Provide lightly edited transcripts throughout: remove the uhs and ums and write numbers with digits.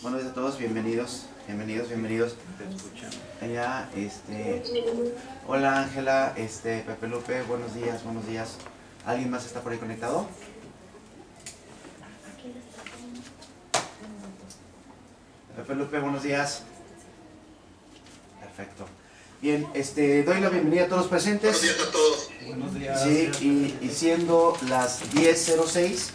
Buenos días a todos, bienvenidos. Allá, hola Ángela, Pepe Lupe, buenos días. ¿Alguien más está por ahí conectado? Pepe Lupe, buenos días. Perfecto. Bien, doy la bienvenida a todos los presentes. Buenos días a todos. Buenos días. Sí, y siendo las 10:06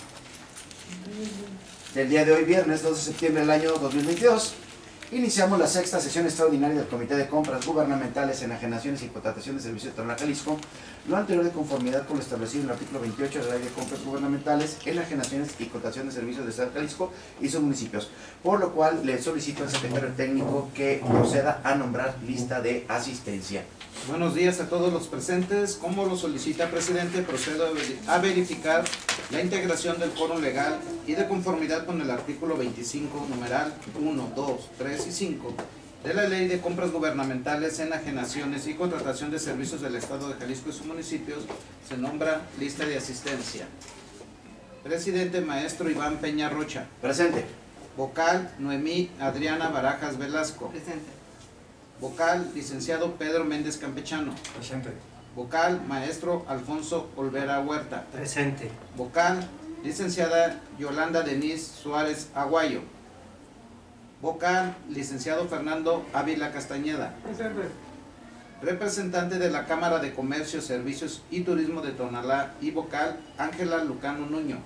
del día de hoy, viernes 2 de septiembre del año 2022, iniciamos la sexta sesión extraordinaria del Comité de Compras Gubernamentales, Enajenaciones y Contratación de Servicios de Tonalá, Jalisco, lo anterior de conformidad con lo establecido en el artículo 28 de la Ley de Compras Gubernamentales, Enajenaciones y Contratación de Servicios de Estado de Jalisco y sus municipios, por lo cual le solicito al secretario técnico que proceda a nombrar lista de asistencia. Buenos días a todos los presentes. Como lo solicita presidente, procedo a verificar la integración del quórum legal y de conformidad con el artículo 25, numeral 1, 2, 3 y 5 de la Ley de Compras Gubernamentales, Enajenaciones y Contratación de Servicios del Estado de Jalisco y sus municipios. Se nombra lista de asistencia. Presidente, maestro Iván Peña Rocha. Presente. Vocal, Noemí Adriana Barajas Velasco. Presente. Vocal, licenciado Pedro Méndez Campechano. Presente. Vocal, maestro Alfonso Olvera Huerta. Presente. Vocal, licenciada Yolanda Denise Suárez Aguayo. Vocal, licenciado Fernando Ávila Castañeda. Presente. Representante de la Cámara de Comercio, Servicios y Turismo de Tonalá y vocal, Ángela Lucano Nuño.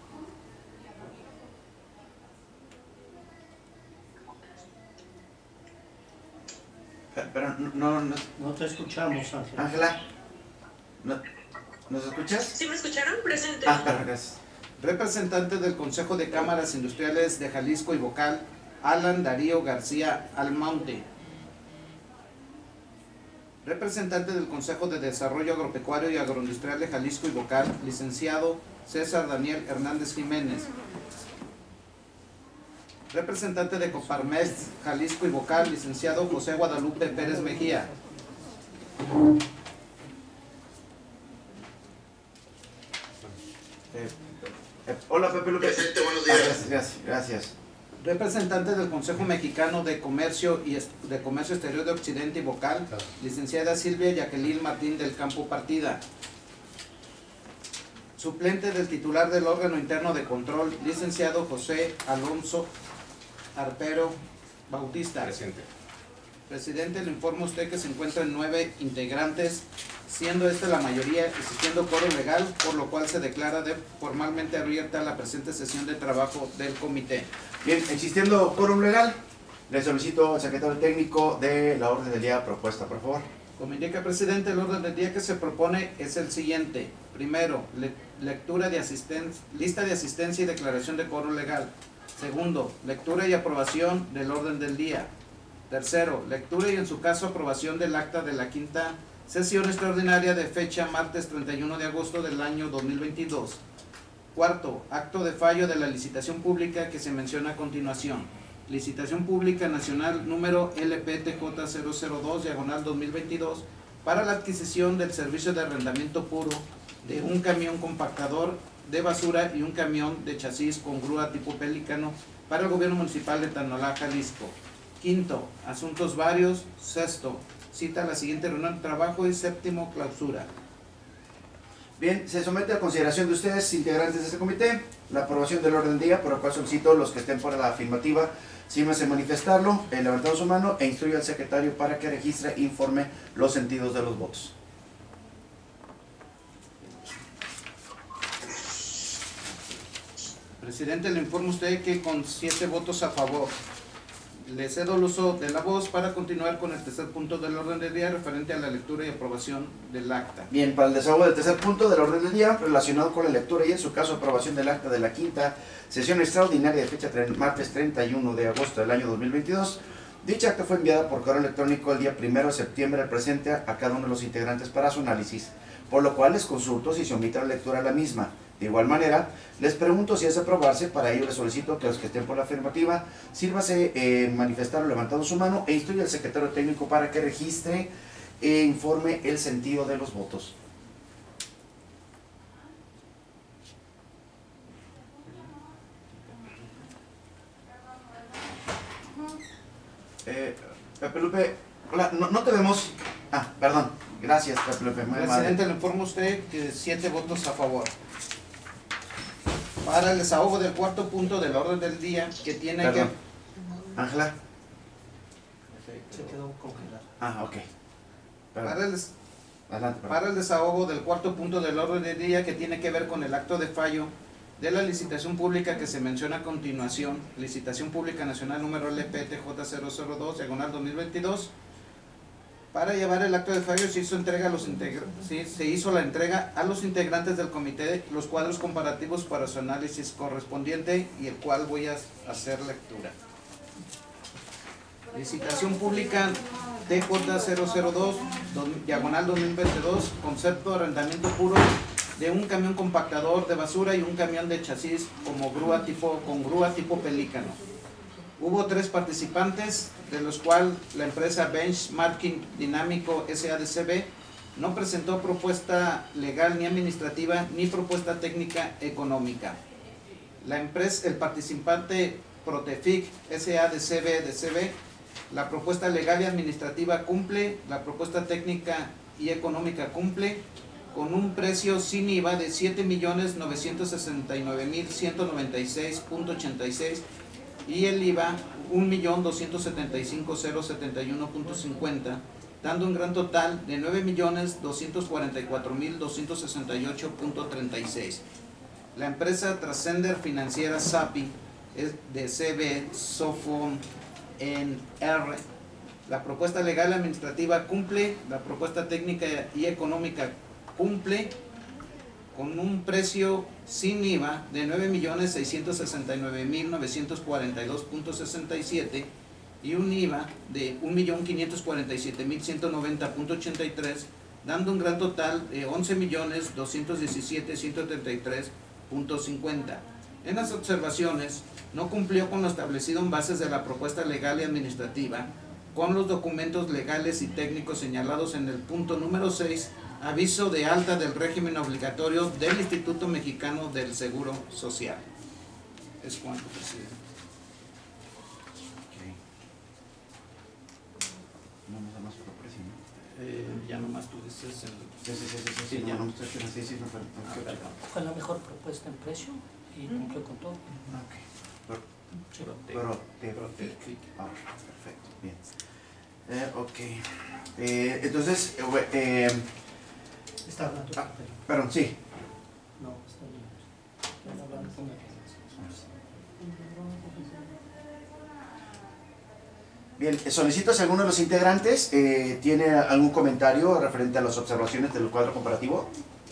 Pero no, No te escuchamos, Ángel. Ángela, ¿nos escuchas? ¿Sí me escucharon? Presente. Perfecto, gracias. Representante del Consejo de Cámaras Industriales de Jalisco y vocal, Alan Darío García Almaunte. Representante del Consejo de Desarrollo Agropecuario y Agroindustrial de Jalisco y vocal, licenciado César Daniel Hernández Jiménez. Representante de Coparmex Jalisco y vocal, licenciado José Guadalupe Pérez Mejía. Hola Pepe Lupe. Presente, buenos días. Gracias. Representante del Consejo Mexicano de Comercio y de Comercio Exterior de Occidente y vocal, licenciada Silvia Jacqueline Martín del Campo Partida. Suplente del titular del órgano interno de control, licenciado José Alonso Arpero Bautista. Presente. Presidente, le informa a usted que se encuentran 9 integrantes, siendo esta la mayoría, existiendo quórum legal, por lo cual se declara formalmente abierta la presente sesión de trabajo del comité. Bien, existiendo quórum legal, le solicito al secretario técnico de la orden del día propuesta, por favor. Como indica presidente, el orden del día que se propone es el siguiente. Primero, lectura de lista de asistencia y declaración de quórum legal. Segundo, lectura y aprobación del orden del día. Tercero, lectura y en su caso aprobación del acta de la quinta sesión extraordinaria de fecha martes 31 de agosto del año 2022. Cuarto, acto de fallo de la licitación pública que se menciona a continuación. Licitación pública nacional número LPTJ002/2022 para la adquisición del servicio de arrendamiento puro de un camión compactador de basura y un camión de chasis con grúa tipo Pelícano para el gobierno municipal de Tonalá, Jalisco. Quinto, asuntos varios. Sexto, cita a la siguiente reunión de trabajo y séptimo, clausura. Bien, se somete a consideración de ustedes, integrantes de este comité, la aprobación del orden del día, por lo cual solicito los que estén por la afirmativa, síganse manifestarlo, levantando su mano e instruye al secretario para que registre e informe los sentidos de los votos. Presidente, le informo a usted que con 7 votos a favor, le cedo el uso de la voz para continuar con el tercer punto del orden del día referente a la lectura y aprobación del acta. Bien, para el desahogo del tercer punto del orden del día, relacionado con la lectura y en su caso aprobación del acta de la quinta sesión extraordinaria de fecha martes 31 de agosto del año 2022, dicha acta fue enviada por correo electrónico el día 1 de septiembre al presente a cada uno de los integrantes para su análisis, por lo cual les consulto si se omite la lectura de la misma. De igual manera, les pregunto si es de aprobarse, para ello les solicito que los que estén por la afirmativa, sírvase manifestar o levantando su mano e instruye al secretario técnico para que registre e informe el sentido de los votos. Pepe Lupe, hola, no te vemos. Ah, perdón, gracias Pepe Lupe, muy amable. Presidente, le informo a usted que 7 votos a favor. Para el desahogo del cuarto punto del orden del día, que tiene Perdón. Ángela. Se quedó congelado. Ah, ok. Perdón. Adelante, perdón. Para el desahogo del cuarto punto del orden del día, que tiene que ver con el acto de fallo de la licitación pública que se menciona a continuación, licitación pública nacional número LPTJ002, diagonal 2022. Para llevar el acto de fallo se hizo la entrega a los integrantes del comité los cuadros comparativos para su análisis correspondiente, y el cual voy a hacer lectura. Licitación pública TJ002, diagonal 2022, concepto de arrendamiento puro de un camión compactador de basura y un camión de chasis con grúa tipo pelícano. Hubo 3 participantes, de los cuales la empresa Benchmarking Dinámico SADCB no presentó propuesta legal ni administrativa ni propuesta técnica económica. El participante Protefic SADCB, la propuesta legal y administrativa cumple, la propuesta técnica y económica cumple, con un precio sin IVA de 7.969.196.86 y el IVA 1.275.071.50, dando un gran total de 9.244.268.36. La empresa Trascender Financiera SAPI es de CB Sofon en R. La propuesta legal y administrativa cumple, la propuesta técnica y económica cumple, con un precio sin IVA de 9.669.942.67 y un IVA de 1.547.190.83, dando un gran total de 11.217.133.50. En las observaciones, no cumplió con lo establecido en bases de la propuesta legal y administrativa, con los documentos legales y técnicos señalados en el punto número 6, aviso de alta del régimen obligatorio del Instituto Mexicano del Seguro Social. Es cuanto, presidente. Okay. No me da más por precio, ¿no? Ya nomás tú dices Sí, ya no me estoy haciendo así, no, perdón. Fue la mejor propuesta en precio y cumplió con todo. Ok. Sí. Protefic. Ah, perfecto, bien. Ok. Entonces, Está hablando. perdón, sí. No, está bien. Están hablando con la Bien, solicito si alguno de los integrantes tiene algún comentario referente a las observaciones del cuadro comparativo.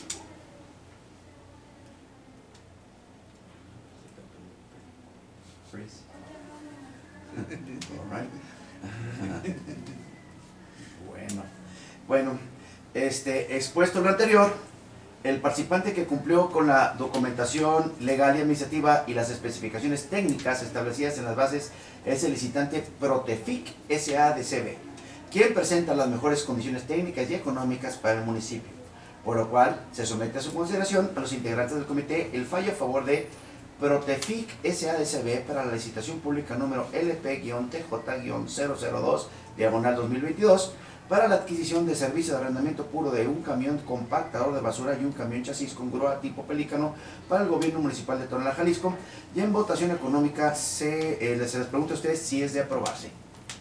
Bueno, expuesto lo anterior, el participante que cumplió con la documentación legal y administrativa y las especificaciones técnicas establecidas en las bases es el licitante Protefic SADCB, quien presenta las mejores condiciones técnicas y económicas para el municipio, por lo cual se somete a su consideración a los integrantes del comité el fallo a favor de Protefic SADCB para la licitación pública número LP-TJ-002, diagonal 2022, para la adquisición de servicio de arrendamiento puro de un camión compactador de basura y un camión chasis con grúa tipo pelícano para el gobierno municipal de Tonalá, Jalisco. Y en votación económica se les pregunto a ustedes si es de aprobarse.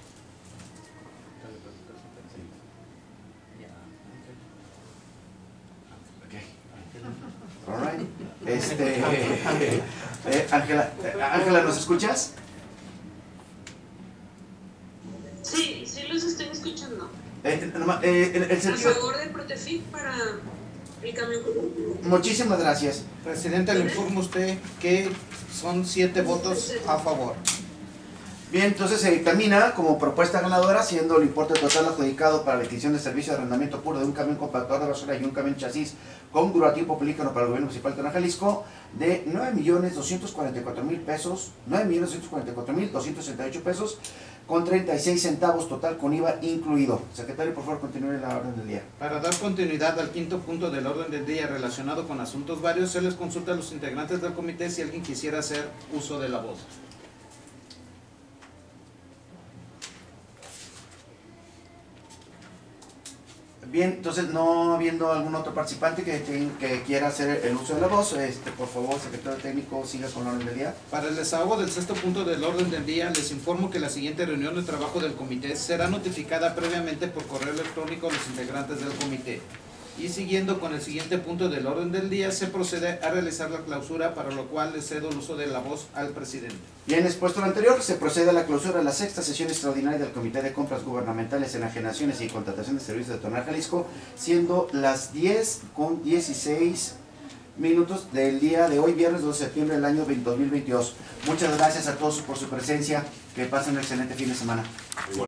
All right. Ángela, ¿nos escuchas? Sí, sí los estoy escuchando. El A sentido... favor de Protefic para el camión. Muchísimas gracias. Presidente, le informo a usted que son 7 votos a favor. Bien, entonces se dictamina como propuesta ganadora, siendo el importe total adjudicado para la adquisición de servicio de arrendamiento puro de un camión compactador de basura y un camión chasis con grúa tipo pelícano para el gobierno municipal de Tonalá, Jalisco, de 9.244.000 pesos, 9.244.268 pesos, con 36 centavos total con IVA incluido. Secretario, por favor, continúe la orden del día. Para dar continuidad al quinto punto del orden del día relacionado con asuntos varios, se les consulta a los integrantes del comité si alguien quisiera hacer uso de la voz. Bien, entonces no habiendo algún otro participante que quiera hacer el uso de la voz, por favor, secretario técnico, siga con la orden del día. Para el desahogo del sexto punto del orden del día, les informo que la siguiente reunión de trabajo del comité será notificada previamente por correo electrónico a los integrantes del comité. Y siguiendo con el siguiente punto del orden del día, se procede a realizar la clausura, para lo cual le cedo el uso de la voz al presidente. Bien, expuesto lo anterior, se procede a la clausura de la sexta sesión extraordinaria del Comité de Compras Gubernamentales, Enajenaciones y Contratación de Servicios de Tonalá, Jalisco, siendo las 10:16 del día de hoy, viernes 2 de septiembre del año 2022. Muchas gracias a todos por su presencia, que pasen un excelente fin de semana.